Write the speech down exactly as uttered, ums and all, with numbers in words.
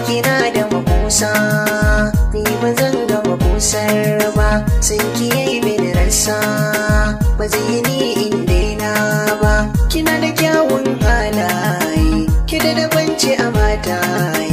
kina da makusa ni ba zan ga makusar ba sun kiyaye mini rasa ba zai ni in daina ba kina da kyawun halaye ki da dabanci a mata